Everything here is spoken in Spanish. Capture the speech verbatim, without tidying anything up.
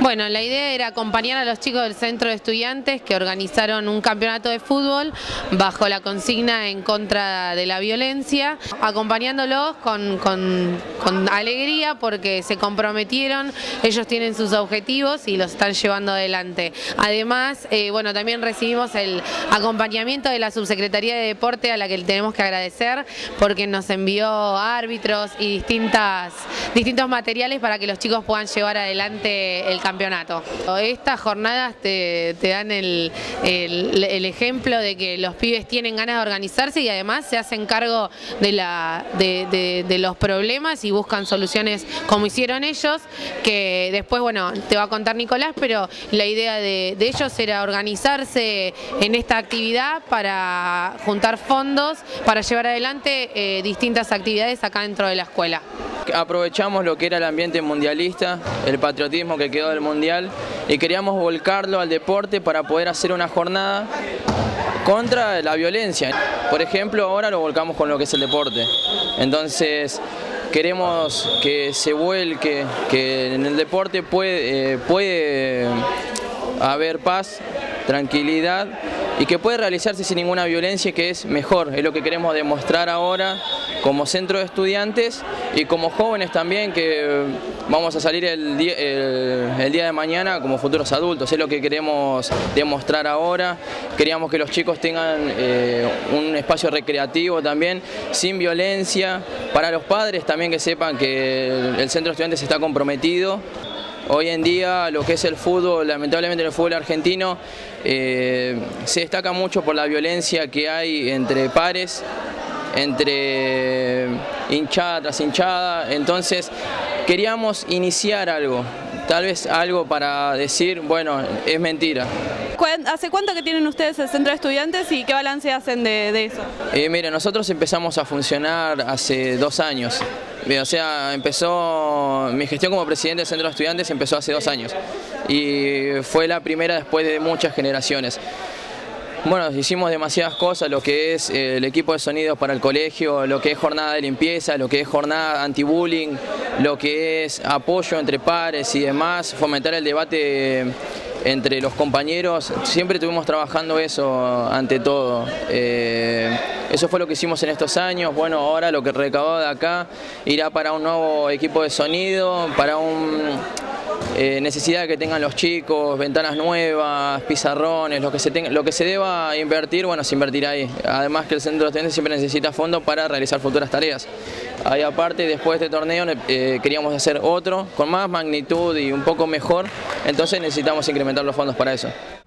Bueno, la idea era acompañar a los chicos del centro de estudiantes que organizaron un campeonato de fútbol bajo la consigna en contra de la violencia, acompañándolos con, con, con alegría porque se comprometieron, ellos tienen sus objetivos y los están llevando adelante. Además, eh, bueno, también recibimos el acompañamiento de la Subsecretaría de Deporte, a la que le tenemos que agradecer porque nos envió árbitros y distintas, distintos materiales para que los chicos puedan llevar adelante el campeonato. Estas jornadas te, te dan el, el, el ejemplo de que los pibes tienen ganas de organizarse y además se hacen cargo de, la, de, de, de los problemas y buscan soluciones como hicieron ellos, que después, bueno, te va a contar Nicolás, pero la idea de, de ellos era organizarse en esta actividad para juntar fondos, para llevar adelante eh, distintas actividades acá dentro de la escuela. Aprovechamos lo que era el ambiente mundialista, el patriotismo que quedó del mundial y queríamos volcarlo al deporte para poder hacer una jornada contra la violencia. Por ejemplo, ahora lo volcamos con lo que es el deporte. Entonces queremos que se vuelque, que en el deporte puede, eh, puede haber paz, tranquilidad y que puede realizarse sin ninguna violencia, que es mejor. Es lo que queremos demostrar ahora como centro de estudiantes y como jóvenes también, que vamos a salir el día, el, el día de mañana como futuros adultos. Es lo que queremos demostrar ahora. Queríamos que los chicos tengan eh, un espacio recreativo también, sin violencia. Para los padres también, que sepan que el, el centro de estudiantes está comprometido. Hoy en día lo que es el fútbol, lamentablemente en el fútbol argentino, eh, se destaca mucho por la violencia que hay entre pares, entre hinchada tras hinchada. Entonces queríamos iniciar algo, tal vez algo para decir, bueno, es mentira. ¿Hace cuánto que tienen ustedes el centro de estudiantes y qué balance hacen de, de eso? Eh, mire, nosotros empezamos a funcionar hace dos años. O sea, empezó, mi gestión como presidente del centro de estudiantes empezó hace dos años y fue la primera después de muchas generaciones. Bueno, hicimos demasiadas cosas, lo que es eh, el equipo de sonidos para el colegio, lo que es jornada de limpieza, lo que es jornada anti-bullying, lo que es apoyo entre pares y demás, fomentar el debate entre los compañeros. Siempre estuvimos trabajando eso ante todo. Eh, eso fue lo que hicimos en estos años. Bueno, ahora lo que recaudó de acá irá para un nuevo equipo de sonido, para un... Eh, necesidad que tengan los chicos, ventanas nuevas, pizarrones, lo que se tenga, lo que se deba invertir, bueno, se invertirá ahí. Además que el centro de estudiantes siempre necesita fondos para realizar futuras tareas. Ahí aparte, después de este torneo eh, queríamos hacer otro con más magnitud y un poco mejor, entonces necesitamos incrementar los fondos para eso.